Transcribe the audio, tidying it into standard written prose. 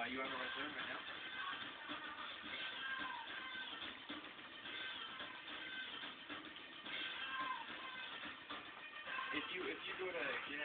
You have a return right now? If you go to get